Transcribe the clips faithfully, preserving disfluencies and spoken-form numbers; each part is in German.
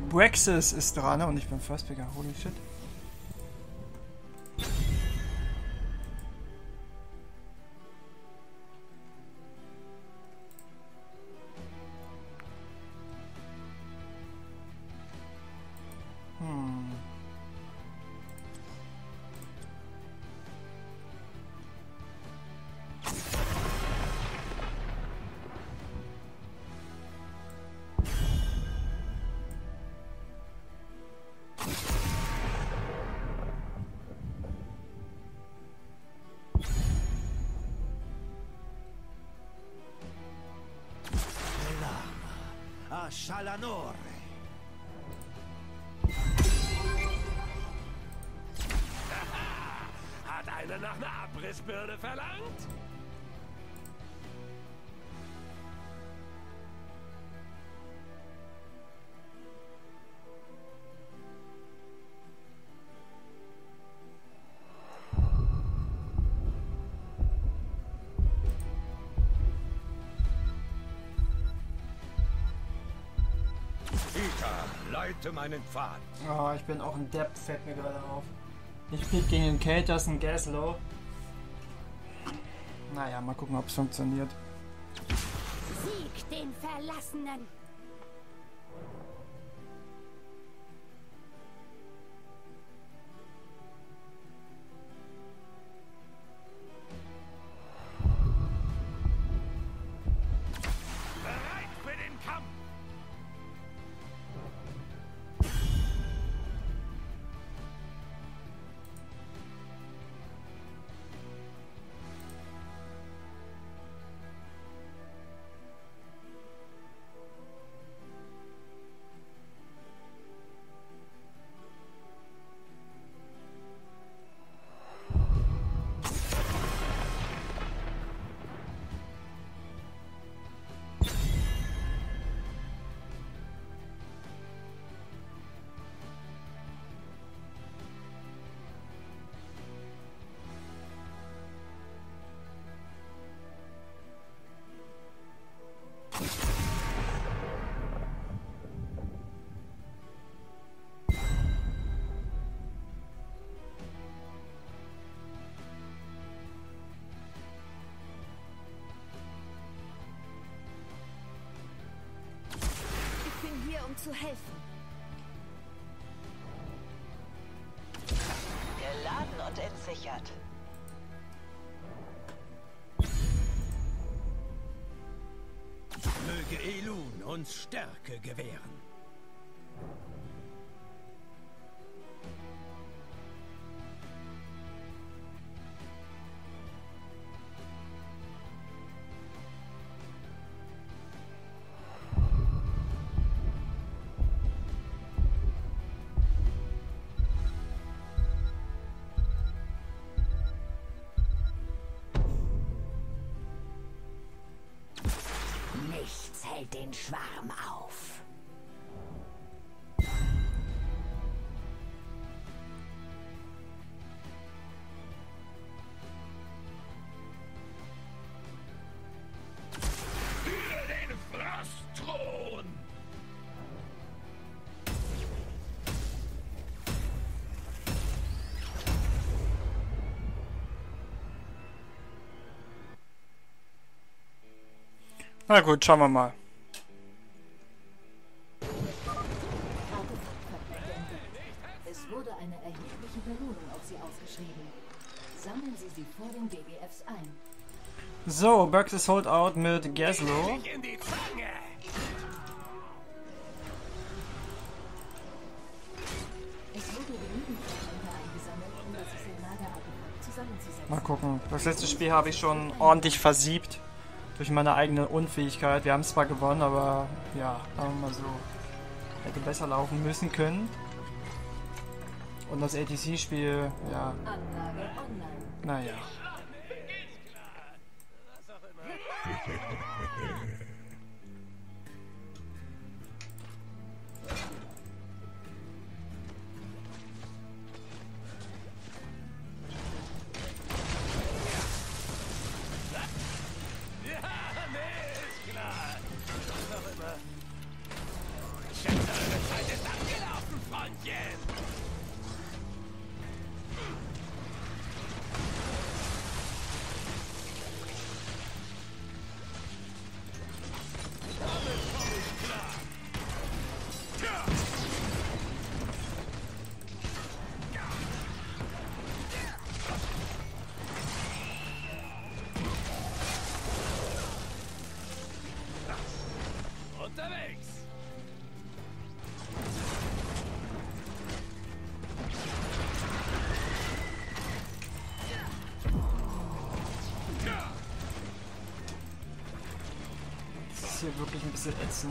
Brexis ist dran und ich bin First Picker. Holy shit. Hm. Shalanore. Hat einer nach einer Abrissbirne verlangt? Leite meinen Pfad. Oh, ich bin auch ein Depp, fällt mir gerade auf. Ich spiele gegen den Katers und Gaslow. Naja, mal gucken, ob es funktioniert. Sieg den Verlassenen! Bereit für den Kampf! Um zu helfen. Geladen und entsichert. Möge Elun uns Stärke gewähren. Nichts hält den Schwarm auf. Für den Frostthron! Na gut, schauen wir mal. Es wurde eine erhebliche Belohnung auf Sie ausgeschrieben. Sammeln Sie sie vor den B G Fs ein. So, Brexis Holdout mit Gaslow. In die Zange! Es wurde genügend Fragmente eingesammelt, um das Lagerartefakt zusammenzusetzen. Mal gucken. Das letzte Spiel habe ich schon ordentlich versiebt. Durch meine eigene Unfähigkeit. Wir haben zwar gewonnen, aber ja, sagen wir mal so. Hätte besser laufen müssen können. Und das A T C-Spiel, ja. Anlage online. Naja. Ich schätze, eure Zeit ist ab. Unterwegs! Das ist hier wirklich ein bisschen ätzend.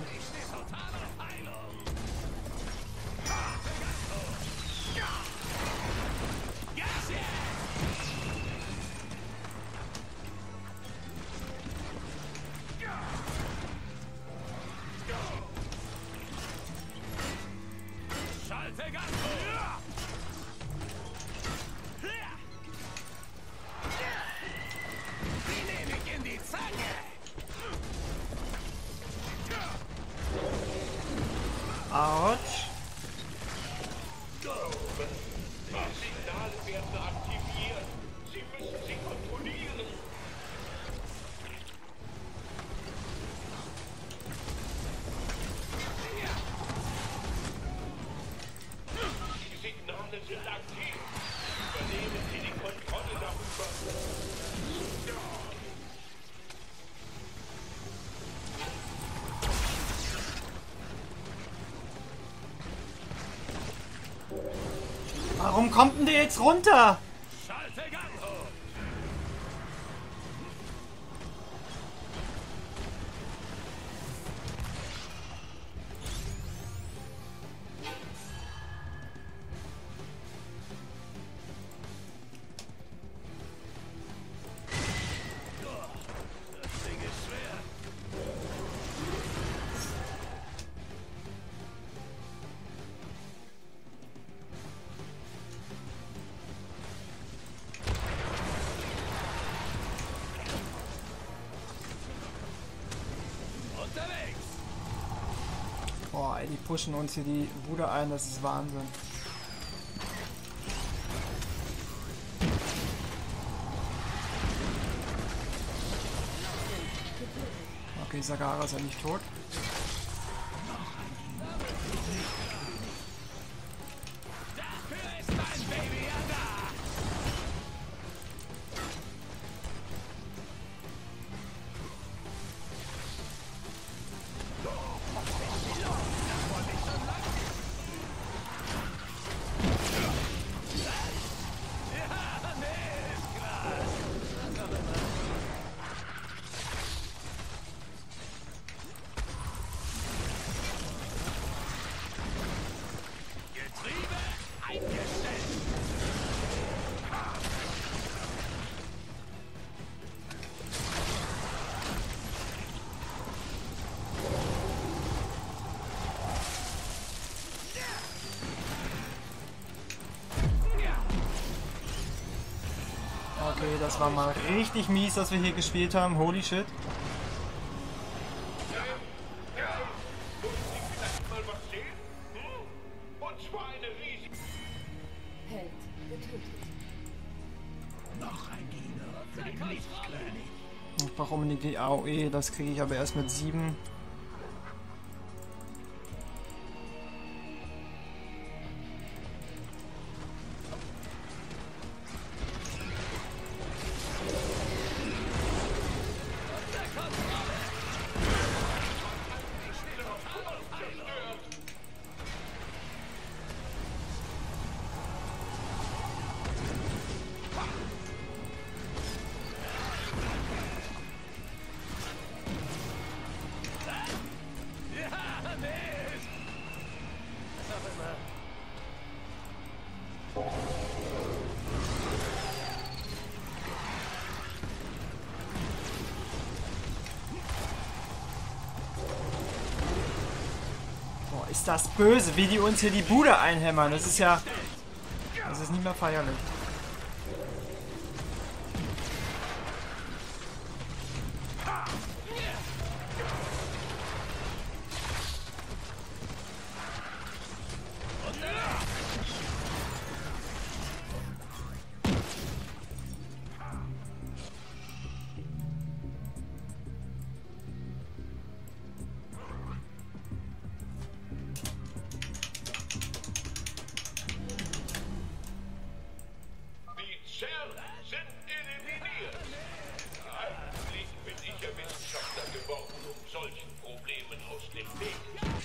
Autsch. Signale werden aktiviert. Sie müssen sie kontrollieren. Die Signale sind aktiv. Übernehmen Sie die Kontrolle darüber. Warum kommt denn der jetzt runter? Schalte Gang hoch. Das Ding ist schwer. Unterwegs! Boah, ey, die pushen uns hier die Bude ein, das ist Wahnsinn. Okay, Sagara ist ja nicht tot. Dafür ist mein Baby ja da! Getriebe eingestellt! Okay, das war mal richtig mies, dass wir hier gespielt haben. Holy shit. Mal was sehen? Hm? Und zwar eine riesige... Held getötet. Noch ein Diener für den Lichtkönig. Ich brauche unbedingt die A O E, das kriege ich aber erst mit sieben. Boah, ist das böse, wie die uns hier die Bude einhämmern. Das ist ja... Das ist nicht mehr feierlich. Problemen aus dem Weg.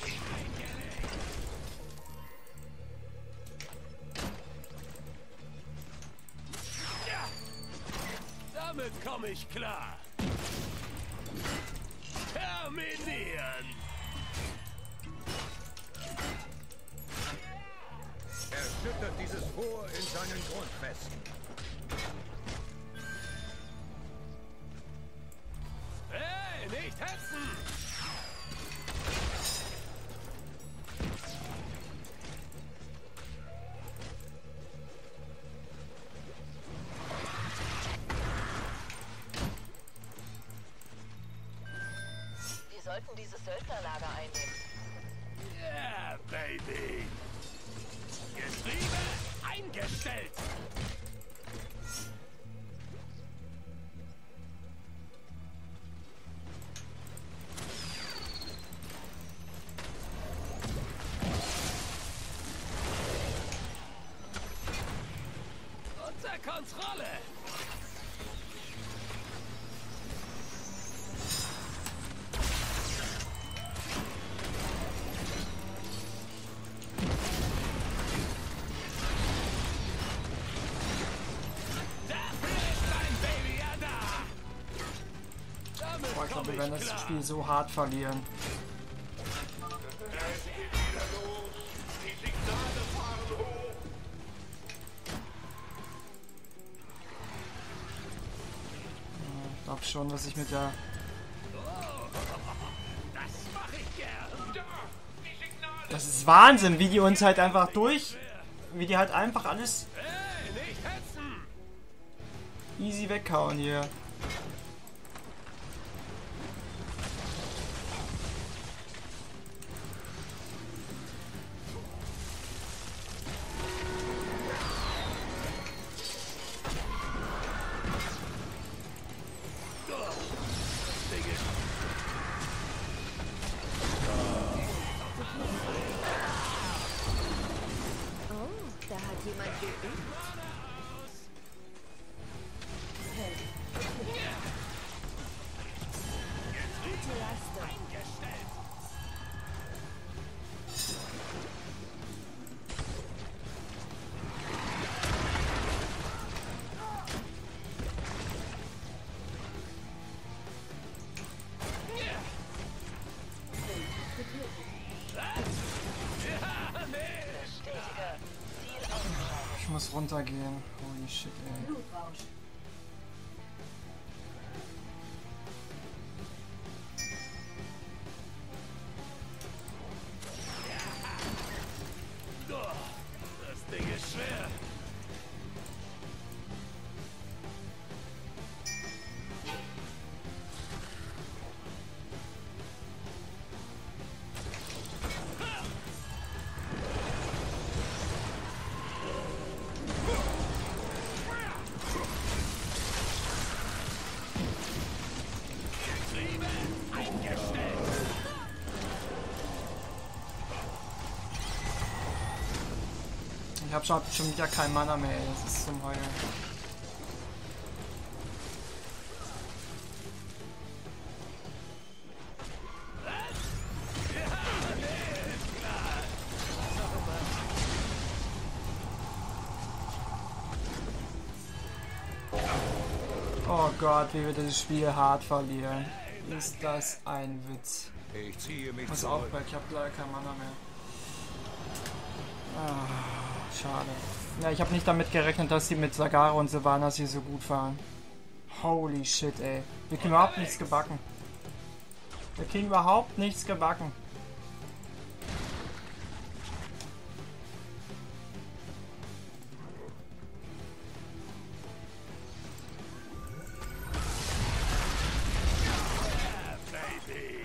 Ja, damit komme ich klar. Terminieren. Erschüttert dieses Fort in seinen Grundfesten. Hey, nicht hetzen! Wir sollten dieses Söldnerlager einnehmen. Yeah, baby! Getriebe eingestellt! Unter Kontrolle! Boah, ich glaube, wir werden das Spiel so hart verlieren. Es geht wieder los. Die Signale fahren hoch. Ich glaube schon, dass ich mit der... Das mache ich gern! Da, die Signale. Das ist Wahnsinn, wie die uns halt einfach durch... Wie die halt einfach alles Hey, nicht hetzen! easy weghauen hier. Oh, da hat jemand geübt. Gute Leistung. Bestätige. Ziel ausgeschaltet. Ich muss runtergehen. Holy shit, ey. Blutrausch. Das Ding ist schwer. Getriebe eingestellt. Ich hab schon, schon wieder kein Mana mehr, ey. Das ist zum Heulen. Oh Gott, wie wir das Spiel hart verlieren. Ist das ein Witz. Ich ziehe mich Pass zurück. auf, weil ich hab leider kein Mana mehr. Ah, schade. Ja, ich habe nicht damit gerechnet, dass sie mit Sagara und Sylvanas hier so gut fahren. Holy shit, ey. Wir kriegen überhaupt nichts gebacken. Wir kriegen überhaupt nichts gebacken. Baby.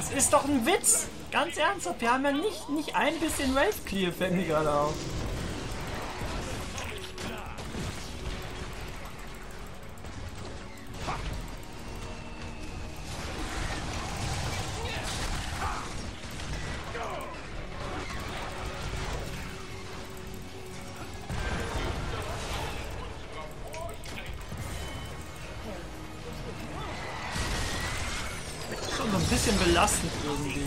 Das ist doch ein Witz! Ganz ernsthaft, wir haben ja nicht, nicht ein bisschen Wave Clear, fällt mir gerade auf. Schon so ein bisschen belastend irgendwie.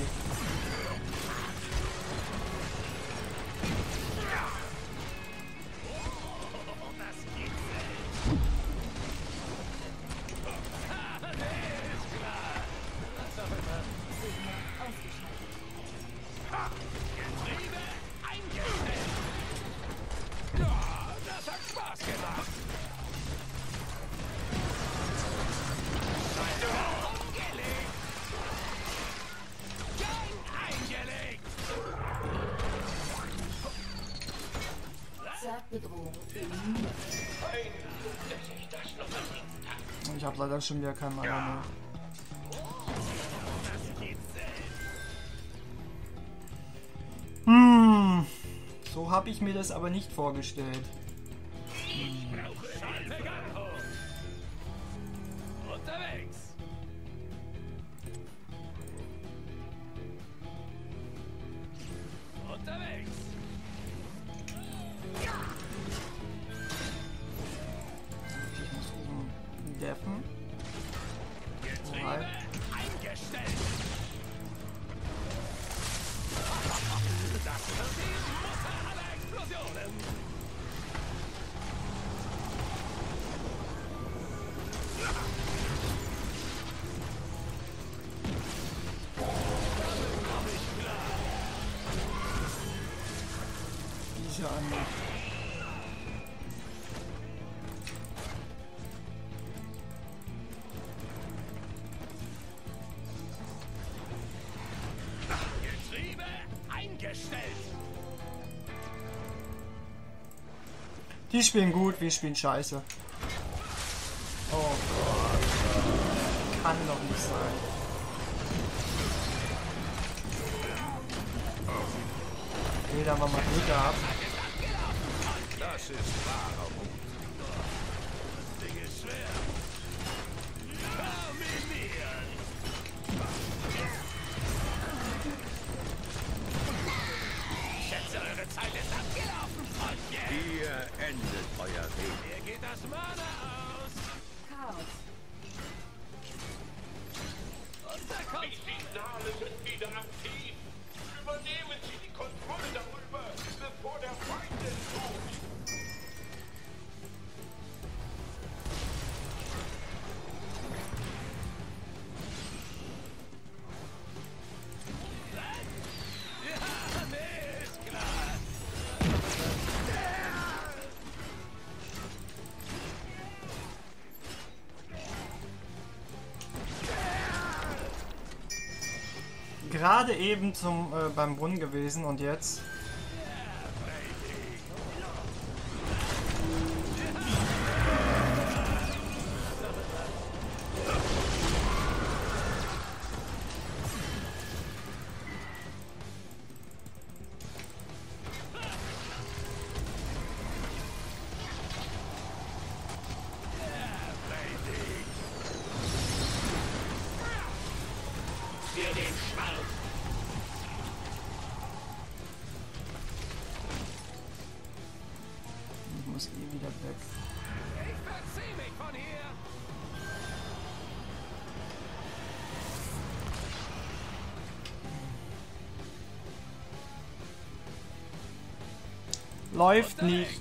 Bedrohung eliminiert. Ich habe leider schon wieder keinen Mana mehr. Hm, so habe ich mir das aber nicht vorgestellt. Ich brauche Schaltveganho. Unterwegs. Unterwegs. Ich muss oben deffen. Getriebe eingestellt. Das wird die Mutter aller Explosionen. Diese an. Getriebe eingestellt. Die spielen gut, wir spielen scheiße. Oh Gott. Kann doch nicht sein. Okay, da haben wir mal Glück gehabt. Das ist wahrer Mut. Das Ding ist schwer. Terminieren. Ich schätze, eure Zeit ist abgelaufen. Und jetzt Hier endet euer Weg. hier geht das Mana aus. Chaos. Unser Die Kopf. Signale sind wieder aktiv. Übernehmen Sie die Kontrolle darüber, bevor der Feind es tut. Ja, nee, ist klar. Gerade eben zum äh, beim Brunnen gewesen und jetzt. Für den Schwarz. Ich muss eh wieder weg. Ich verzieh mich von hier. Läuft nicht.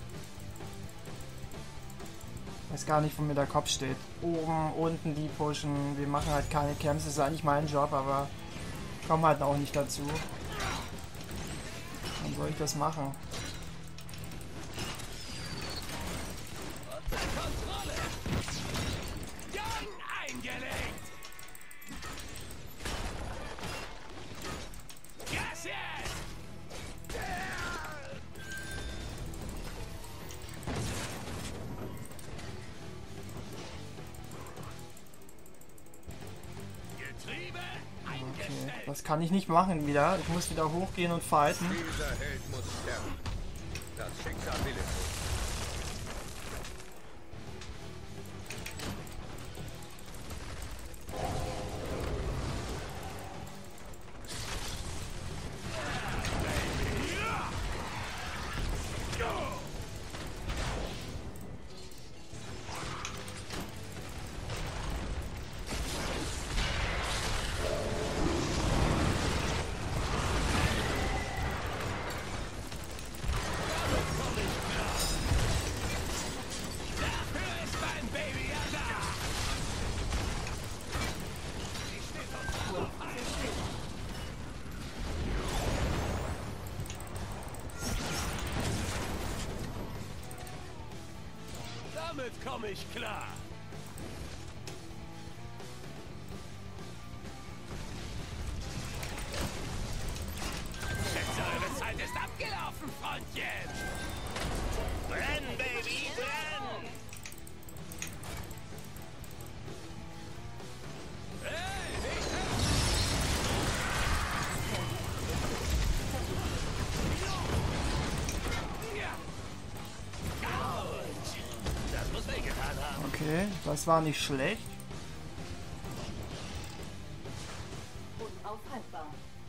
Weiß gar nicht, wo mir der Kopf steht. Oben, unten die pushen. Wir machen halt keine Camps. Das ist eigentlich mein Job, aber ich komme halt auch nicht dazu. Wann soll ich das machen? Unter Kontrolle. Gang eingelegt. Gas jetzt. Getriebe eingestellt. Das kann ich nicht machen wieder. Ich muss wieder hochgehen und fighten. Dieser Held muss sterben. Das Schicksal will es. Damit komme ich klar. Schätze, eure Zeit ist abgelaufen, Freundchen. Brenn, Baby, brenn! Hey, nicht das muss wehgetan haben. Okay, das war nicht schlecht. Unaufhaltbar.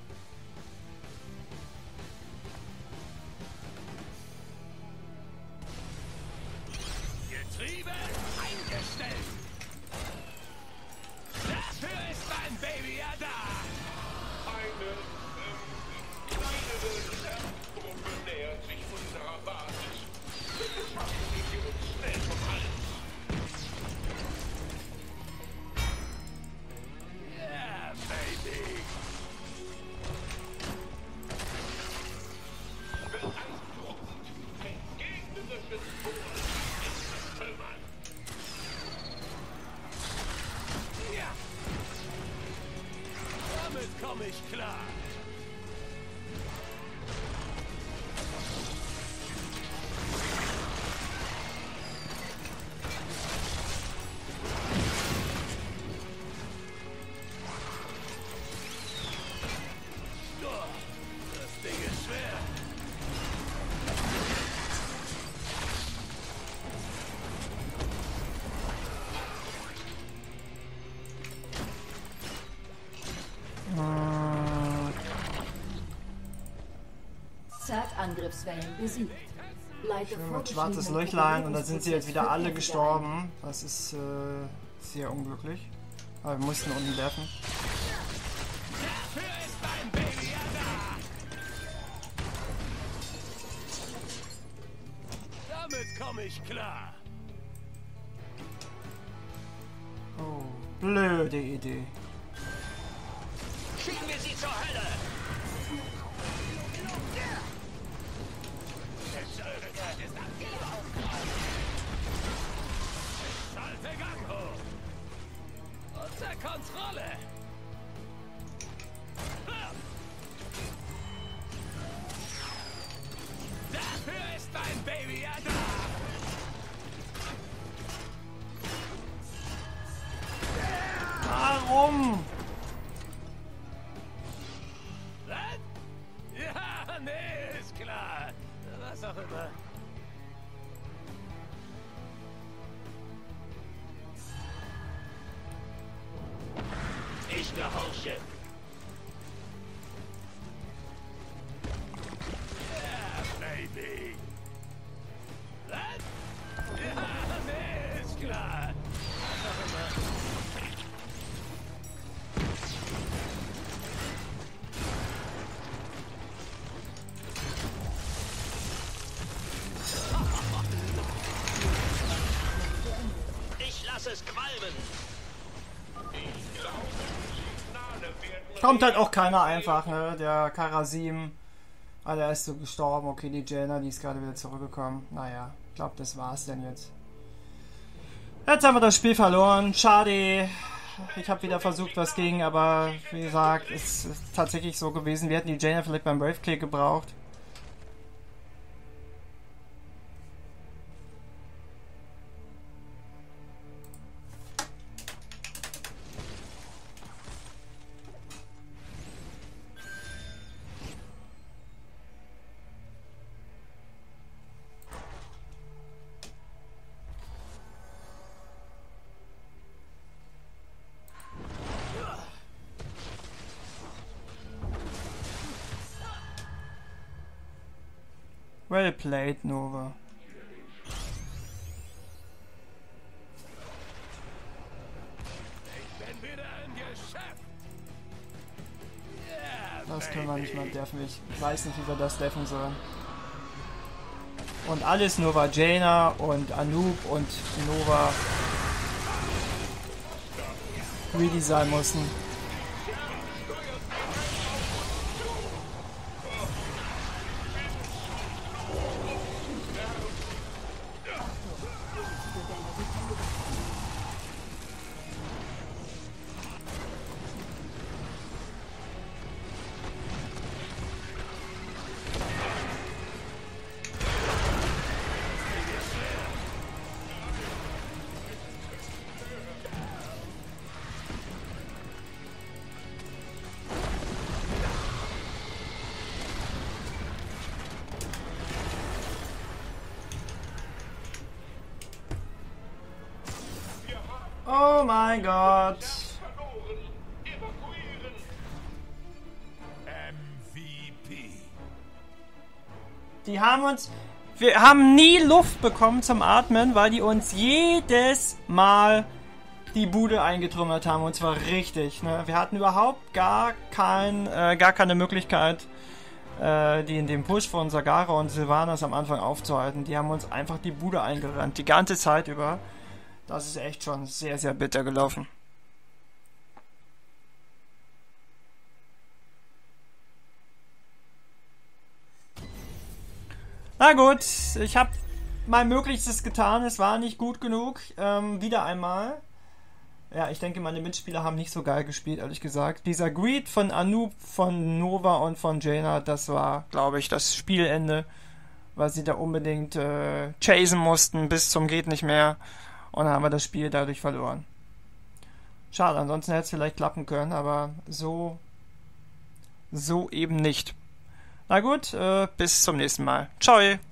Getriebe eingestellt. Dafür ist mein Baby ja da. Eine ähm, kleinere Lerngruppe nähert sich unserer Basis. Bitte schaffen Sie uns schnell vom Hals. Ja, Baby. Beeindruckend. Ein gegnerisches Tor. Zertrümmern. Ja. Damit komme ich klar. Oh, das Ding ist schwer. Zerg-Angriffswellen besiegt. Leite Ein schwarzes Löchlein und da sind sie jetzt wieder alle gestorben. Das ist äh, sehr unglücklich. Aber wir mussten unten werfen. Dafür ist mein Baby ja da. Damit komme ich klar. Oh, blöde Idee. Schieben wir sie zur Hölle! Eure Zeit ist abgelaufen! Schalte Gang hoch! Unter Kontrolle! Dafür ist mein Baby ja da! Warum? Was? Ja, nee, ist klar. Was auch immer. Ich gehorche. Ja, Baby. Was? Ja, nee, ist klar. Was auch immer. Ich lasse es qualmen. Ich glaube, Signale werden Kommt halt auch keiner einfach, ne? Der Karasim. Ah, der ist so gestorben. Okay, die Jaina, die ist gerade wieder zurückgekommen. Naja, ich glaube, das war's denn jetzt. Jetzt haben wir das Spiel verloren. Schade. Ich habe wieder versucht, was ging, aber wie gesagt, es ist tatsächlich so gewesen. Wir hätten die Jaina vielleicht beim Brave-Click gebraucht. Well played, Nova. Ich bin wieder im Geschäft. Das können wir nicht mal deffen. Ich weiß nicht, wie wir das deffen sollen. Und alles nur weil Jaina und Anub und Nova greedy sein mussten. Oh mein Gott. Verloren. Evakuieren. M V P. Die haben uns... Wir haben nie Luft bekommen zum Atmen, weil die uns jedes Mal die Bude eingetrümmert haben. Und zwar richtig. Ne? Wir hatten überhaupt gar, kein, äh, gar keine Möglichkeit, äh, die in dem Push von Zagara und Sylvanas am Anfang aufzuhalten. Die haben uns einfach die Bude eingerannt. Die ganze Zeit über. Das ist echt schon sehr, sehr bitter gelaufen. Na gut, ich habe mein Möglichstes getan. Es war nicht gut genug. Ähm, wieder einmal. Ja, ich denke, meine Mitspieler haben nicht so geil gespielt, ehrlich gesagt. Dieser Greed von Anub, von Nova und von Jaina, das war, glaube ich, das Spielende, weil sie da unbedingt äh, chasen mussten bis zum geht nicht mehr. Und dann haben wir das Spiel dadurch verloren. Schade, ansonsten hätte es vielleicht klappen können, aber so, so eben nicht. Na gut, äh, bis zum nächsten Mal. Ciao!